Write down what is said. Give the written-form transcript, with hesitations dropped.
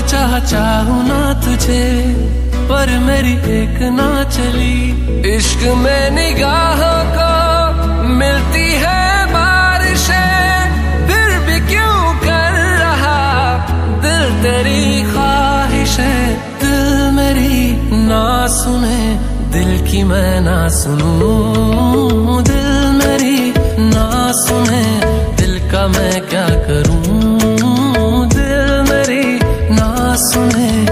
चाहूं ना तुझे, पर मेरी एक ना चली। इश्क में निगाहों को मिलती है बारिशें, फिर भी क्यों कर रहा दिल तेरी ख्वाहिशें। दिल मेरी ना सुने, दिल की मैं ना सुनूं। दिल मेरी ना सुने, दिल का मैं क्या करूं। दिल मेरी ना सुने,